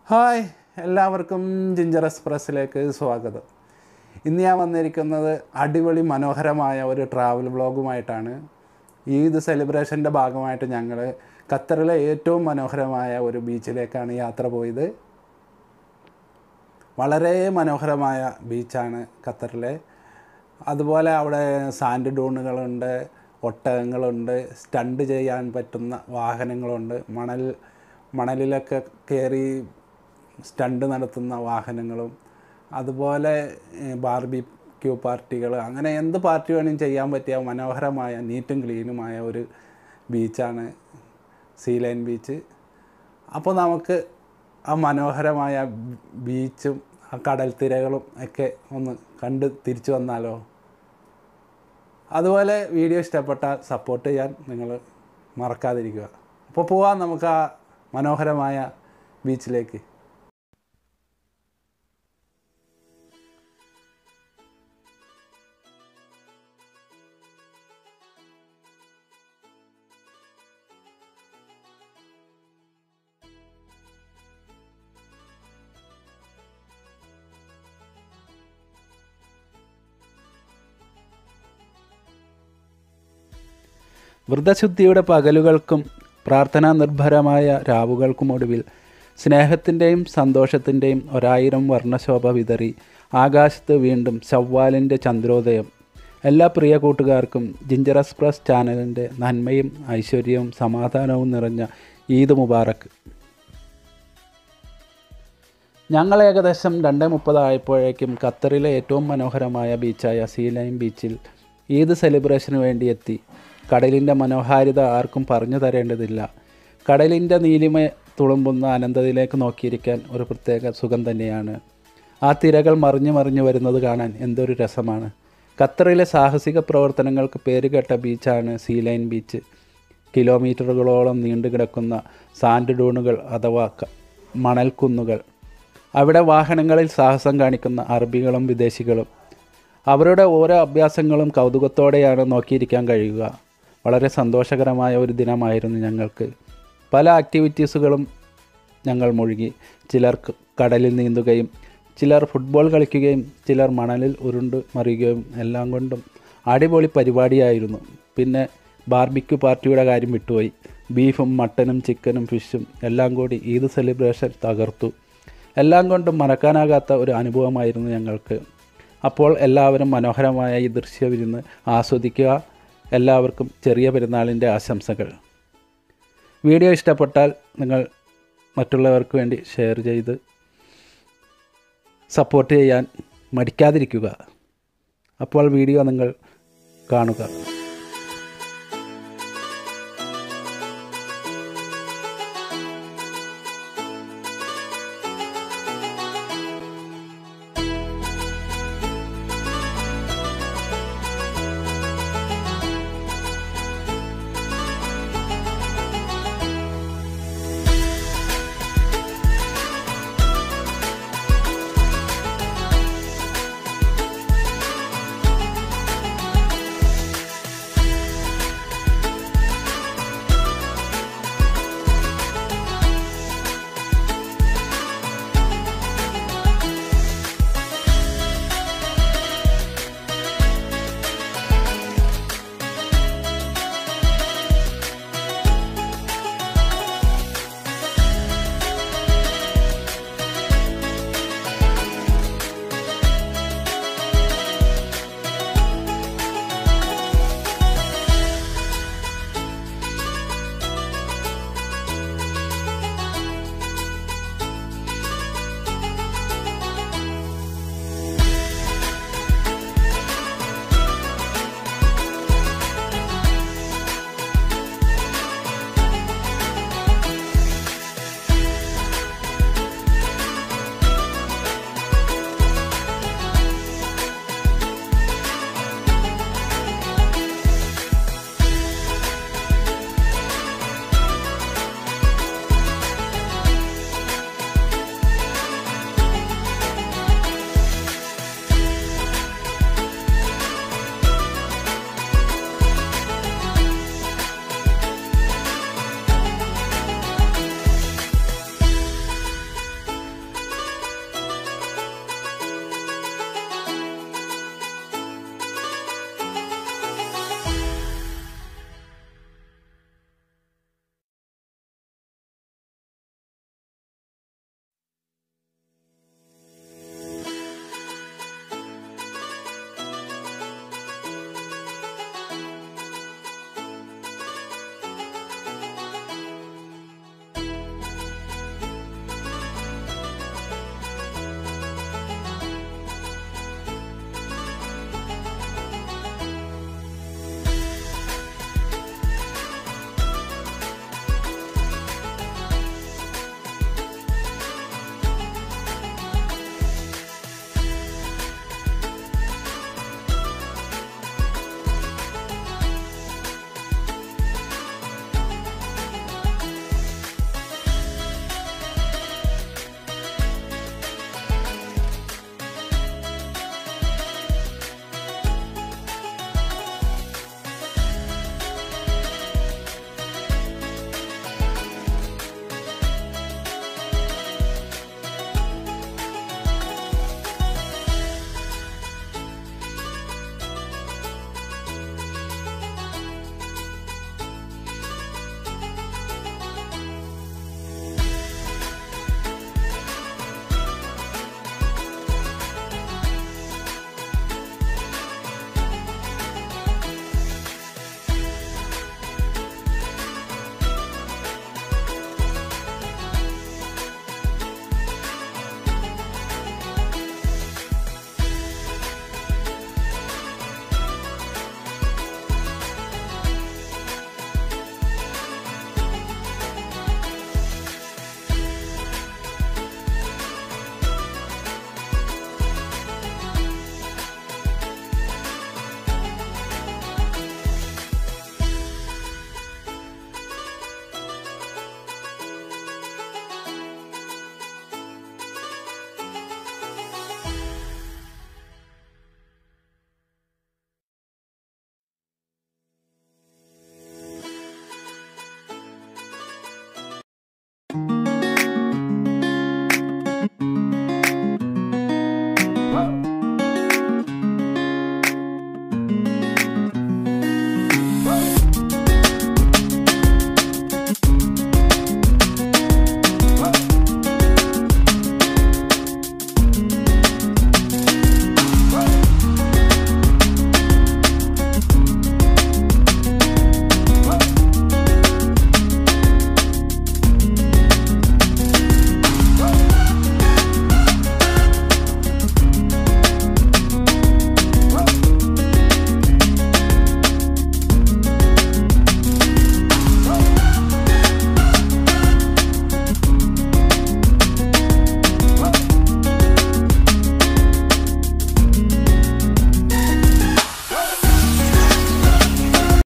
Hi എല്ലാവർക്കും ginger എക്സ്പ്രസ്സിലേക്ക് സ്വാഗതം. ഇന്ന് ഞാൻ വന്നിരിക്കുന്നത് അടിപൊളി മനോഹരമായ ഒരു ട്രാവൽ വ്ളോഗുമായിട്ടാണ്. ഈദ് സെലിബ്രേഷൻ്റെ ഭാഗമായിട്ട് ഞങ്ങൾ ഖത്തറിലെ ഏറ്റവും മനോഹരമായ ഒരു ബീച്ചിലേക്കാണ് യാത്ര പോയത്. വളരെ മനോഹരമായ ബീച്ചാണ് ഖത്തറിലെ. അതുപോലെ അവിടെ സാൻഡ് ഡൂണുകളുണ്ട്, ഒട്ടകങ്ങളുണ്ട്, സ്റ്റണ്ട് ചെയ്യാൻ പറ്റുന്ന വാഹനങ്ങളുണ്ട്, മണലിലൊക്കെ കയറി സ്റ്റണ്ട് നടത്തുന്ന വാഹനങ്ങളും, അതുപോലെ ബാർബിക്യൂ പാർട്ടികൾ, അങ്ങനെ എന്ത് പാർട്ടി വേണമെങ്കിലും ചെയ്യാൻ പറ്റിയ മനോഹരമായ നീറ്റും ക്ലീനുമായ ഒരു ബീച്ചാണ് സീ ലൈൻ ബീച്ച്. അപ്പോൾ നമുക്ക് ആ മനോഹരമായ ബീച്ചും ആ കടൽ തിരകളും ഒക്കെ ഒന്ന് കണ്ട് തിരിച്ചു വന്നാലോ? അതുപോലെ വീഡിയോ ഇഷ്ടപ്പെട്ടാൽ സപ്പോർട്ട് ചെയ്യാൻ നിങ്ങൾ മറക്കാതിരിക്കുക. അപ്പോൾ പോവാം നമുക്ക് ആ മനോഹരമായ ബീച്ചിലേക്ക്. വ്രതശുദ്ധിയുടെ പകലുകൾക്കും പ്രാർത്ഥനാ നിർഭരമായ രാവുകൾക്കും ഒടുവിൽ സ്നേഹത്തിൻ്റെയും സന്തോഷത്തിൻ്റെയും 1000 വർണ്ണശോഭ വിതറി ആകാശത്ത് വീണ്ടും ഷവ്വാലിൻ്റെ ചന്ദ്രോദയം. എല്ലാ പ്രിയ കൂട്ടുകാർക്കും ജിഞ്ചർ എക്സ്പ്രസ് ചാനലിൻ്റെ നന്മയും ഐശ്വര്യവും സമാധാനവും നിറഞ്ഞ ഈദ് മുബാറക്ക്. ഞങ്ങൾ ഏകദേശം 2:30 ആയപ്പോഴേക്കും ഖത്തറിലെ ഏറ്റവും മനോഹരമായ ബീച്ചായ സീ ലൈൻ ബീച്ചിൽ ഈദ് സെലിബ്രേഷന് വേണ്ടി എത്തി. കടലിൻ്റെ മനോഹാരിത ആർക്കും പറഞ്ഞു തരേണ്ടതില്ല. കടലിൻ്റെ നീലിമ തുളുമ്പുന്ന അനന്തതയിലേക്ക് നോക്കിയിരിക്കാൻ ഒരു പ്രത്യേക സുഖം തന്നെയാണ്. ആ തിരകൾ മറിഞ്ഞു വരുന്നത് കാണാൻ എന്തൊരു രസമാണ്. ഖത്തറിലെ സാഹസിക പ്രവർത്തനങ്ങൾക്ക് പേരുകേട്ട ബീച്ചാണ് സീ ലൈൻ ബീച്ച്. കിലോമീറ്ററുകളോളം നീണ്ടുകിടക്കുന്ന സാൻഡ് ഡൂണുകൾ അഥവാ മണൽക്കുന്നുകൾ, അവിടെ വാഹനങ്ങളിൽ സാഹസം കാണിക്കുന്ന അറബികളും വിദേശികളും. അവരുടെ ഓരോ അഭ്യാസങ്ങളും കൗതുകത്തോടെയാണ് നോക്കിയിരിക്കാൻ കഴിയുക. വളരെ സന്തോഷകരമായ ഒരു ദിനമായിരുന്നു ഞങ്ങൾക്ക്. പല ആക്ടിവിറ്റീസുകളും ഞങ്ങൾ മുഴുകി. ചിലർ കടലിൽ നീന്തുകയും, ചിലർ ഫുട്ബോൾ കളിക്കുകയും, ചിലർ മണലിൽ ഉരുണ്ട് മറിയുകയും, എല്ലാം കൊണ്ടും അടിപൊളി പരിപാടിയായിരുന്നു. പിന്നെ ബാർബിക്യൂ പാർട്ടിയുടെ കാര്യം വിട്ടുപോയി. ബീഫും മട്ടനും ചിക്കനും ഫിഷും എല്ലാം കൂടി ഈദ് സെലിബ്രേഷൻ തകർത്തു. എല്ലാം കൊണ്ടും മറക്കാനാകാത്ത ഒരു അനുഭവമായിരുന്നു ഞങ്ങൾക്ക്. അപ്പോൾ എല്ലാവരും മനോഹരമായ ഈ ദൃശ്യവിരുന്ന് ആസ്വദിക്കുക. എല്ലാവർക്കും ചെറിയ പെരുന്നാളിൻ്റെ ആശംസകൾ. വീഡിയോ ഇഷ്ടപ്പെട്ടാൽ നിങ്ങൾ മറ്റുള്ളവർക്ക് വേണ്ടി ഷെയർ ചെയ്ത് സപ്പോർട്ട് ചെയ്യാൻ മടിക്കാതിരിക്കുക. അപ്പോൾ വീഡിയോ നിങ്ങൾ കാണുക.